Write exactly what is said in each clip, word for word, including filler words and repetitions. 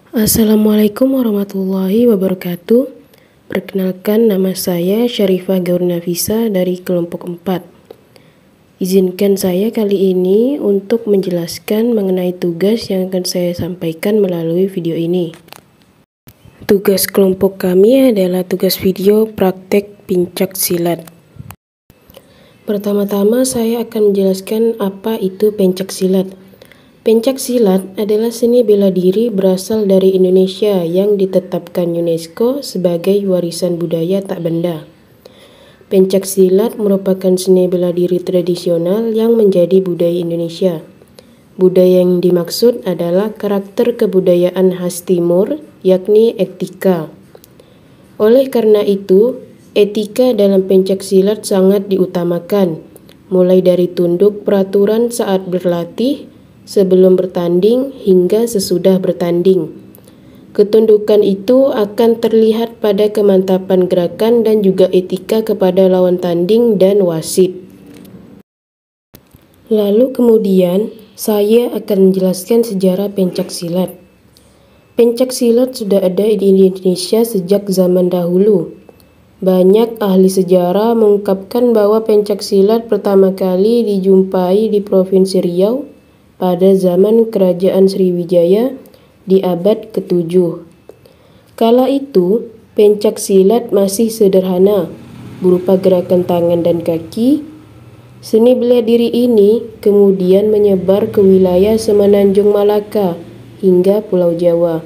Assalamualaikum warahmatullahi wabarakatuh. Perkenalkan, nama saya Syarifah Gaur Nafisa dari kelompok empat. Izinkan saya kali ini untuk menjelaskan mengenai tugas yang akan saya sampaikan melalui video ini. Tugas kelompok kami adalah tugas video praktek pencak silat. Pertama-tama saya akan menjelaskan apa itu pencak silat. Pencak silat adalah seni bela diri berasal dari Indonesia yang ditetapkan UNESCO sebagai warisan budaya tak benda. Pencak silat merupakan seni bela diri tradisional yang menjadi budaya Indonesia. Budaya yang dimaksud adalah karakter kebudayaan khas Timur, yakni etika. Oleh karena itu, etika dalam pencak silat sangat diutamakan, mulai dari tunduk peraturan saat berlatih, sebelum bertanding hingga sesudah bertanding. Ketundukan itu akan terlihat pada kemantapan gerakan dan juga etika kepada lawan tanding dan wasit. Lalu kemudian saya akan menjelaskan sejarah pencak silat. Pencak silat sudah ada di Indonesia sejak zaman dahulu. Banyak ahli sejarah mengungkapkan bahwa pencak silat pertama kali dijumpai di Provinsi Riau pada zaman Kerajaan Sriwijaya di abad ketujuh. Kala itu, pencak silat masih sederhana, berupa gerakan tangan dan kaki. Seni bela diri ini kemudian menyebar ke wilayah Semenanjung Malaka hingga Pulau Jawa.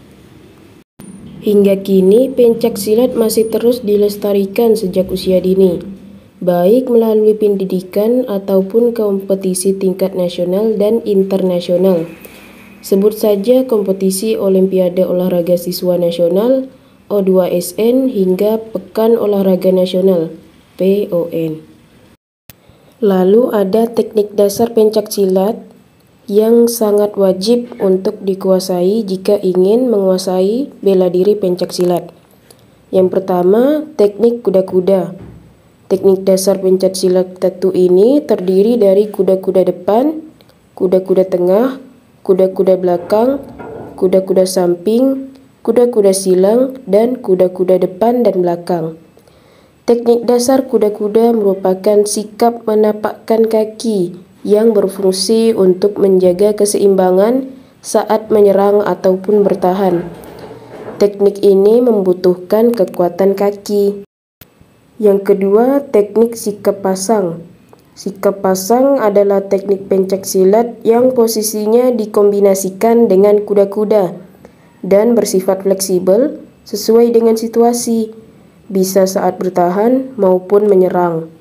Hingga kini, pencak silat masih terus dilestarikan sejak usia dini, baik melalui pendidikan ataupun kompetisi tingkat nasional dan internasional. Sebut saja kompetisi Olimpiade Olahraga Siswa Nasional O dua S N hingga Pekan Olahraga Nasional P O N. Lalu ada teknik dasar pencak silat yang sangat wajib untuk dikuasai jika ingin menguasai bela diri pencak silat. Yang pertama, teknik kuda-kuda. Teknik dasar pencak silat satu ini terdiri dari kuda-kuda depan, kuda-kuda tengah, kuda-kuda belakang, kuda-kuda samping, kuda-kuda silang, dan kuda-kuda depan dan belakang. Teknik dasar kuda-kuda merupakan sikap menapakkan kaki yang berfungsi untuk menjaga keseimbangan saat menyerang ataupun bertahan. Teknik ini membutuhkan kekuatan kaki. Yang kedua, teknik sikap pasang. Sikap pasang adalah teknik pencak silat yang posisinya dikombinasikan dengan kuda-kuda dan bersifat fleksibel sesuai dengan situasi, bisa saat bertahan maupun menyerang.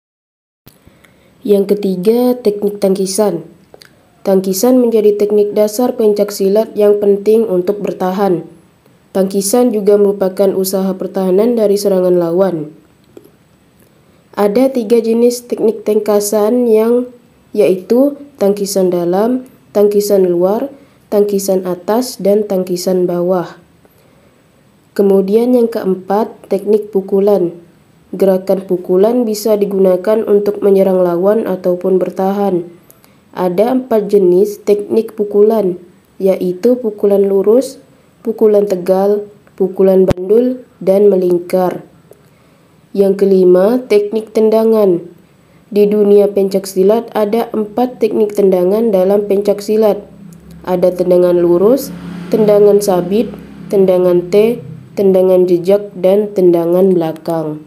Yang ketiga, teknik tangkisan. Tangkisan menjadi teknik dasar pencak silat yang penting untuk bertahan. Tangkisan juga merupakan usaha pertahanan dari serangan lawan. Ada tiga jenis teknik tangkisan yang yaitu tangkisan dalam, tangkisan luar, tangkisan atas, dan tangkisan bawah. Kemudian yang keempat, teknik pukulan. Gerakan pukulan bisa digunakan untuk menyerang lawan ataupun bertahan. Ada empat jenis teknik pukulan, yaitu pukulan lurus, pukulan tegal, pukulan bandul, dan melingkar. Yang kelima, teknik tendangan. Di dunia pencak silat ada empat teknik tendangan dalam pencak silat. Ada tendangan lurus, tendangan sabit, tendangan T, tendangan jejak, dan tendangan belakang.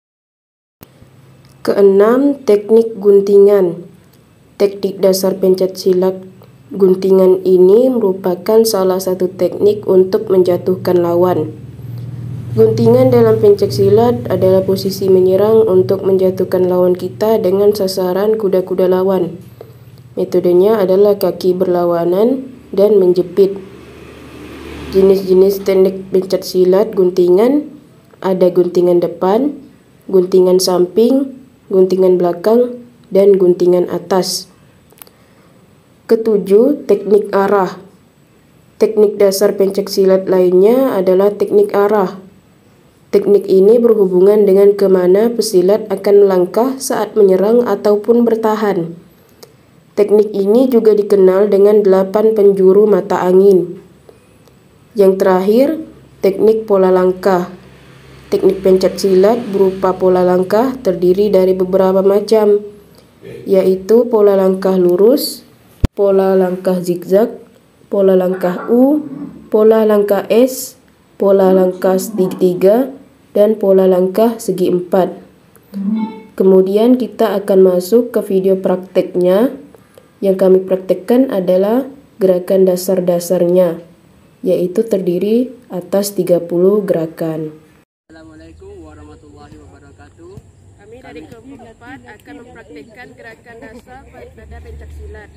Keenam, teknik guntingan. Teknik dasar pencak silat guntingan ini merupakan salah satu teknik untuk menjatuhkan lawan. Guntingan dalam pencak silat adalah posisi menyerang untuk menjatuhkan lawan kita dengan sasaran kuda-kuda lawan. Metodenya adalah kaki berlawanan dan menjepit. Jenis-jenis teknik pencak silat guntingan ada guntingan depan, guntingan samping, guntingan belakang, dan guntingan atas. Ketujuh, teknik arah. Teknik dasar pencak silat lainnya adalah teknik arah. Teknik ini berhubungan dengan kemana pesilat akan melangkah saat menyerang ataupun bertahan. Teknik ini juga dikenal dengan delapan penjuru mata angin. Yang terakhir, teknik pola langkah. Teknik pencak silat berupa pola langkah terdiri dari beberapa macam, yaitu pola langkah lurus, pola langkah zigzag, pola langkah U, pola langkah S, pola langkah segitiga, dan pola langkah segi empat. Kemudian kita akan masuk ke video prakteknya. Yang kami praktekkan adalah gerakan dasar-dasarnya, yaitu terdiri atas tiga puluh gerakan. Assalamualaikum warahmatullahi wabarakatuh. Kami dari kelompok empat akan mempraktikkan gerakan dasar pada pencak silat.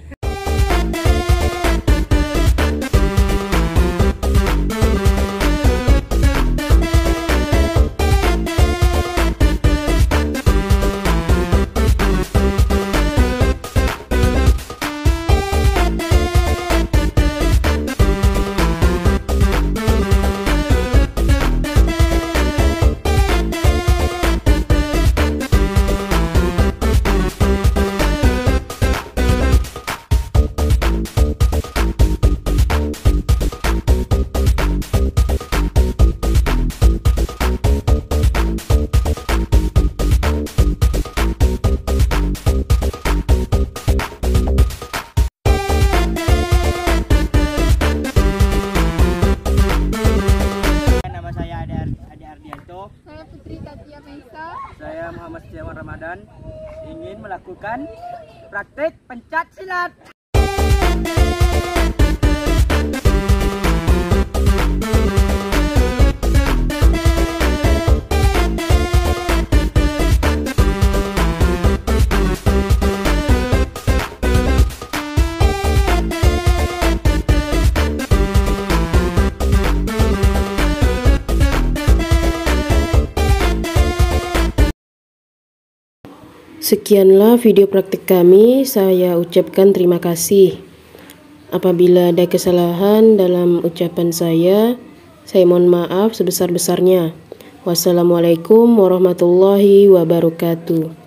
Saya Putri Tatia Mesa. Saya Muhammad Setiawan Ramadan, ingin melakukan praktik pencak silat. Sekianlah video praktik kami, saya ucapkan terima kasih. Apabila ada kesalahan dalam ucapan saya, saya mohon maaf sebesar-besarnya. Wassalamualaikum warahmatullahi wabarakatuh.